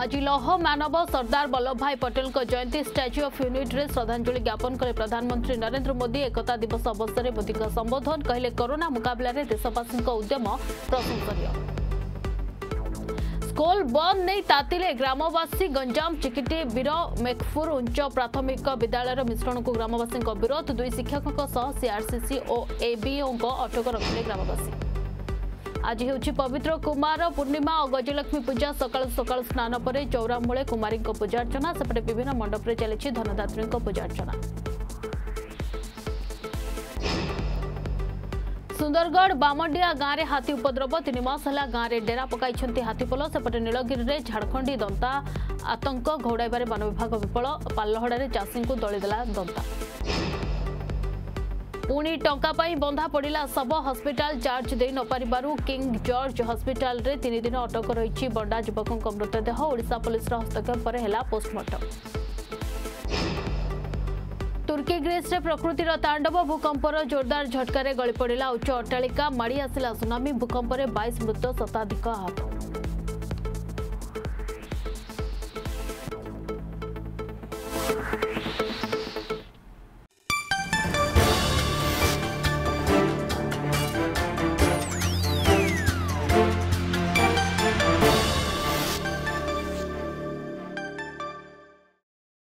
आज लौह मानव Sardar Vallabh Bhai Patel Jayanti statue of unity रे श्रद्धांजलि ज्ञापन कले प्रधानमंत्री नरेंद्र मोदी। एकता दिवस अवसर में मोदी संबोधन कहले कोरोना मुकाबला देशवासी उद्यम प्रशंसनीय। स्कूल बंद नहीं तातिले ग्रामवासी गंजाम चिकिटी वीर मेकफुर उच्च प्राथमिक विद्यालय मिश्रण को ग्रामवासी विरोध। दुई शिक्षकों सीआरसीसी और एबीओ अटक रखिले ग्रामवासी। आज होची पवित्र कुमार पूर्णिमा और गजलक्ष्मी पूजा सकाल सकाल स्नान पर चौरा मूले कुमारी पूजार्चना सेपटे विभिन्न मंडप में चली धनदात्री पूजार्चना। सुंदरगढ़ बामंडिया गांव में हाथी उपद्रव 3 मास है गांव में डेरा पकाई हाथीपल सेपटे नीलगिरी में झारखंडी दंता आतंक घोड़ाइबार वन विभाग विफल। पालहड़ा चाषी को दलीदेला दंता। पुणी टंका पाई बंधा पड़ा शव हस्पिटाल चार्ज दे न पारिबारु किंग जॉर्ज हस्पिटाल रे 3 दिन अटक रही बंडा युवकों मृतदेह। ओडिशा पुलिस हस्तक्षेप पर है पोस्टमार्टम। तुर्की ग्रीस रे प्रकृतिर तांडव भूकंपर जोरदार झटकार गली पड़ा उच्च अट्टालिका माड़ी आसिला सुनामी। भूकंप 22 मृत शताधिक आहत।